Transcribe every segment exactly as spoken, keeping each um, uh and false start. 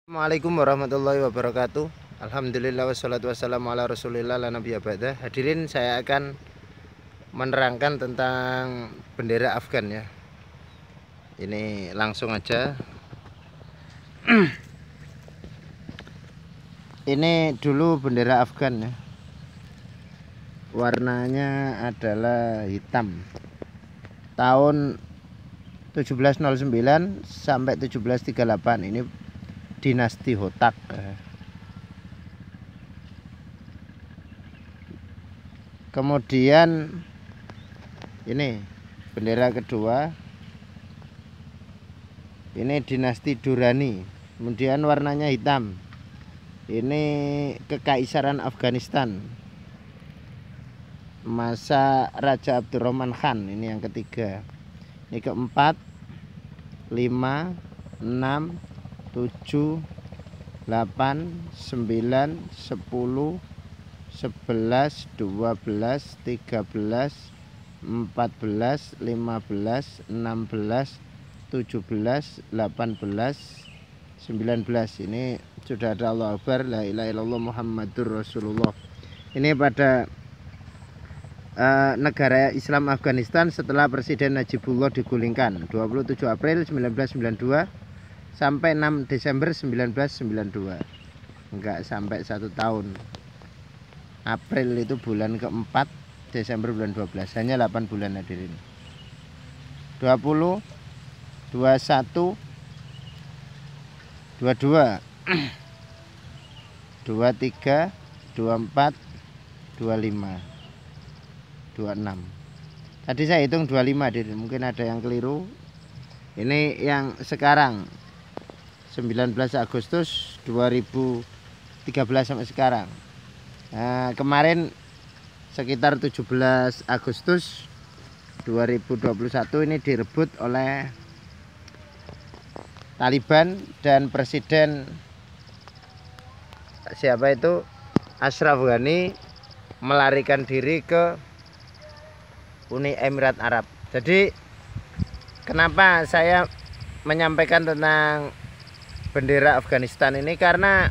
Assalamualaikum warahmatullahi wabarakatuh. Alhamdulillah wassalatu wassalamu ala rasulillah la nabiyya ba'da. Hadirin, saya akan menerangkan tentang bendera Afgan ya. Ini langsung aja. Ini dulu bendera Afgan ya. Warnanya adalah hitam. Tahun tujuh belas nol sembilan sampai tujuh belas tiga puluh delapan ini dinasti Hotak. Kemudian ini bendera kedua, ini dinasti Durrani, kemudian warnanya hitam. Ini Kekaisaran Afghanistan masa Raja Abdurrahman Khan. Ini yang ketiga. Ini keempat, lima, enam, tujuh, delapan, sembilan, sepuluh, sebelas, dua belas, tiga belas, empat belas, lima belas, enam belas, tujuh belas, delapan belas, sembilan belas. Ini sudah ada Allahu Akbar, la ilaha illallah Muhammadur Rasulullah. Ini pada uh, negara Islam Afghanistan setelah Presiden Najibullah digulingkan dua puluh tujuh April seribu sembilan ratus sembilan puluh dua sampai enam Desember seribu sembilan ratus sembilan puluh dua. Enggak sampai satu tahun. April itu bulan keempat, Desember bulan dua belas, hanya delapan bulan hadirin. dua puluh, dua puluh satu, dua puluh dua, dua puluh tiga, dua puluh empat, dua puluh lima, dua puluh enam. Tadi saya hitung dua puluh lima hadirin, mungkin ada yang keliru. Ini yang sekarang sembilan belas Agustus dua ribu tiga belas sampai sekarang. Nah, kemarin sekitar tujuh belas Agustus dua ribu dua puluh satu ini direbut oleh Taliban dan Presiden siapa itu Ashraf Ghani melarikan diri ke Uni Emirat Arab. Jadi kenapa saya menyampaikan tentang bendera Afghanistan ini, karena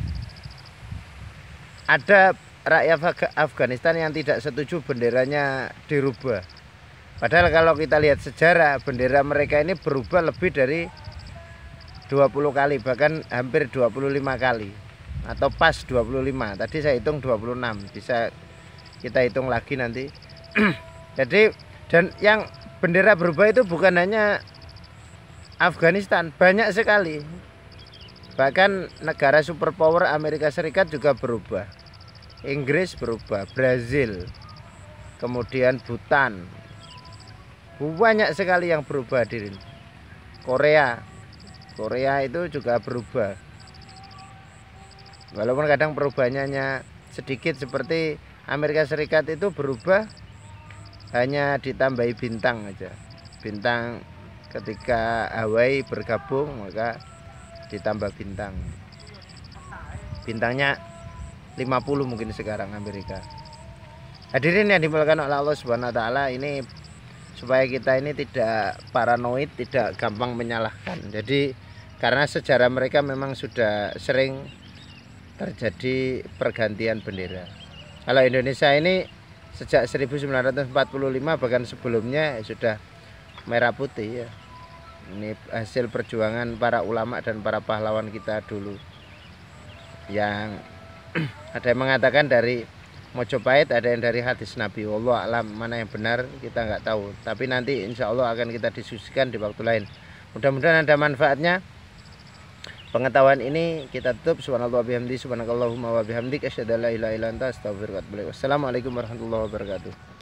ada rakyat Afghanistan yang tidak setuju benderanya dirubah. Padahal kalau kita lihat sejarah, bendera mereka ini berubah lebih dari dua puluh kali, bahkan hampir dua puluh lima kali, atau pas dua puluh lima. Tadi saya hitung dua puluh enam, bisa kita hitung lagi nanti. Jadi, dan yang bendera berubah itu bukan hanya Afghanistan, banyak sekali. Bahkan negara superpower Amerika Serikat juga berubah. Inggris berubah, Brazil, kemudian Bhutan. Banyak sekali yang berubah hadirin. Korea. Korea itu juga berubah. Walaupun kadang perubahannya hanya sedikit, seperti Amerika Serikat itu berubah hanya ditambahi bintang aja. Bintang ketika Hawaii bergabung maka ditambah bintang. Bintangnya lima puluh mungkin sekarang Amerika. Hadirin yang dimuliakan oleh Allah Subhanahu wa taala, ini supaya kita ini tidak paranoid, tidak gampang menyalahkan. Jadi karena sejarah mereka memang sudah sering terjadi pergantian bendera. Kalau Indonesia ini sejak seribu sembilan ratus empat puluh lima bahkan sebelumnya sudah merah putih ya. Ini hasil perjuangan para ulama dan para pahlawan kita dulu. Yang ada yang mengatakan dari Mojopahit, ada yang dari hadis Nabi. Wallahu a'lam, mana yang benar kita nggak tahu. Tapi nanti insya Allah akan kita diskusikan di waktu lain. Mudah-mudahan ada manfaatnya. Pengetahuan ini kita tutup. Subhanallah bihamdi, subhanakallahumma wa bihamdik, asyhadu an la ilaha illa anta, astaghfiruka wa atubu ilaik. Wassalamualaikum warahmatullahi wabarakatuh.